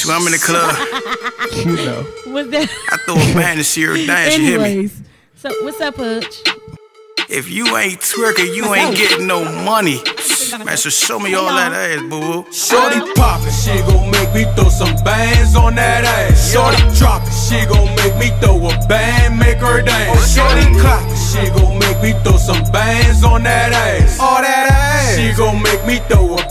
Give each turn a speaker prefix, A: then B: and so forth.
A: when I'm in the club,
B: You know.
C: What's that?
A: I throw a band and see her dance. You hear me?
C: Anyways, so what's up, Pudge?
A: If you ain't twerking, you ain't getting no money. Man, so show me all that ass, boo-boo.
D: Shorty poppin', she gon' make me throw some bands on that ass. Shorty droppin', she gon' make me throw a band, make her dance. Shorty clockin', she gon' make me throw some bands on that ass. All that ass. She gon' make me throw a